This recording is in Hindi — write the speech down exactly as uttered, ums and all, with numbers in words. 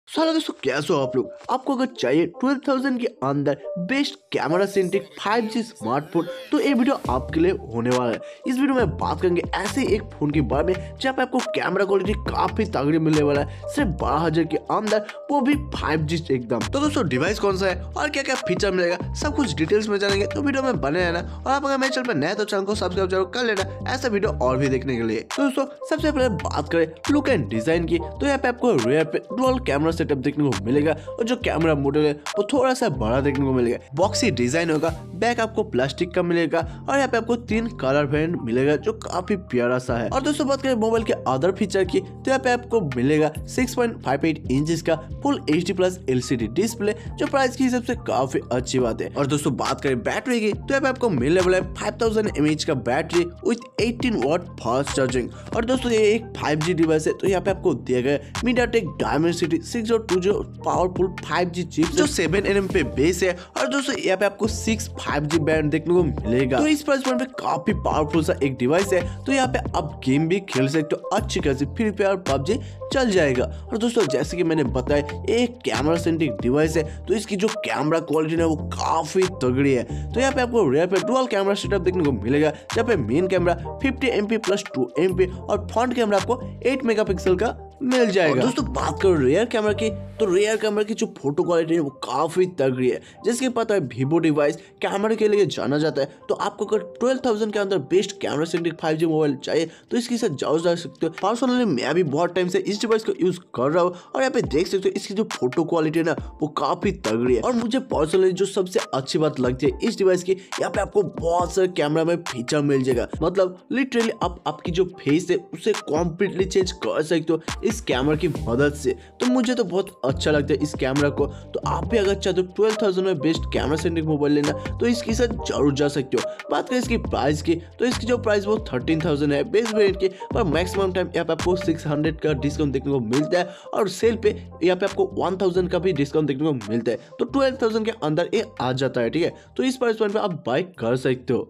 सारा दोस्तों कैसे हो आप लोग। आपको अगर चाहिए ट्वेल्व थाउजेंड के अंदर best camera centric five G smartphone तो ये वीडियो आपके लिए होने वाला है। इस वीडियो में बात करेंगे ऐसे एक फोन के बारे में जहाँ पे आपको कैमरा क्वालिटी काफी तगड़ी मिलने वाला है सिर्फ बारह हजार के अंदर, वो भी फाइव जी एकदम। तो दोस्तों डिवाइस कौन सा है और क्या क्या फीचर मिलेगा सब कुछ डिटेल्स में जानेंगे, तो वीडियो में बने रहना। और आप अगर मेरे चैनल पर नए तो चैनल को सब्सक्राइब जरूर कर लेना ऐसा वीडियो और भी देखने के लिए। तो दोस्तों सबसे पहले बात करें लुक एंड डिजाइन की, तो यहाँ पे आपको रियर पे डुअल कैमरा सेटअप देखने को मिलेगा और जो कैमरा मॉडल है वो थोड़ा सा बड़ा देखने को मिलेगा। बॉक्सी डिजाइन होगा, बैक आपको प्लास्टिक का मिलेगा और यहाँ पे आपको तीन कलर वेरिएंट मिलेगा जो काफी प्यारा सा है। और दोस्तों बात करें मोबाइल के अदर फीचर की, तो यहाँ पे आपको मिलेगा six point five eight inch का full H D plus L C D display, जो प्राइस के हिसाब से काफी अच्छी बात है। और दोस्तों बात करें बैटरी की, तो यहाँ पे आपको मिलने वाला है फाइव थाउजेंड एम एच का battery with eighteen watt fast charging. और दोस्तों ये एक फाइव जी डिवाइस है, तो यहाँ पे आपको दिया गया MediaTek Dimensity six zero two zero powerful five G chip जो सेवन एन एम पे बेस है। और दोस्तों यहाँ पे आपको सिक्स फाइव जी बैंड देखने को मिलेगा, तो इस प्राइस पॉइंट पे काफी पावरफुल सा एक डिवाइस है। तो यहाँ पे आप गेम भी खेल सकते हो, अच्छी खासी फ्री फायर पबजी चल जाएगा। और दोस्तों जैसे कि मैंने बताया एक कैमरा सेंट्रिक डिवाइस है, तो इसकी जो कैमरा क्वालिटी है वो काफी तगड़ी है। तो यहाँ पे आपको रियर पे डुअल कैमरा सेटअप देखने को मिलेगा, जहाँ पे main camera fifty M P plus two M P और फ्रंट कैमरा आपको एट मेगापिक्सल का मिल जाएगा। दोस्तों बात करो रियर कैमरा की, तो रियर कैमरा की जो फोटो क्वालिटी है वो काफी तगड़ी है। जैसे कि पता है वीवो डिवाइस कैमरा के लिए जाना जाता है, तो आपको अगर ट्वेल्व थाउजेंड के अंदर best camera centric five G mobile चाहिए तो इसके साथ जाओ जा सकते हो। पर्सनली मैं भी बहुत टाइम से इस डिवाइस को यूज कर रहा हूँ और यहाँ पे देख सकते हो इसकी जो फोटो क्वालिटी है ना वो काफी तगड़ी है। और मुझे पर्सनली जो सबसे अच्छी बात लगती है इस डिवाइस की, यहाँ पे आपको बहुत सारे कैमरा में फीचर मिल जाएगा, मतलब लिटरली आप आपकी जो फेस है उसे कॉम्प्लीटली चेंज कर सकते हो इस कैमरा की मदद से। तो मुझे तो बहुत अच्छा लगता है इस कैमरा को। तो आप भी अगर चाहते हो ट्वेल्व थाउजेंड में बेस्ट कैमरा सेंट्रिक मोबाइल लेना तो इसके साथ जरूर जा सकते हो। बात करें इसकी प्राइस की, तो इसकी जो प्राइस वो थर्टीन थाउजेंड है बेस वेरिएंट की, पर मैक्सिमम टाइम यहाँ पे आपको सिक्स हंड्रेड का डिस्काउंट देखने को मिलता है और सेल पे यहाँ पे आपको वन थाउजेंड का भी डिस्काउंट देखने को मिलता है। तो ट्वेल्व थाउजेंड के अंदर ये आ जाता है, ठीक है। तो इस प्राइस पॉइंट पे आप बाय कर सकते हो।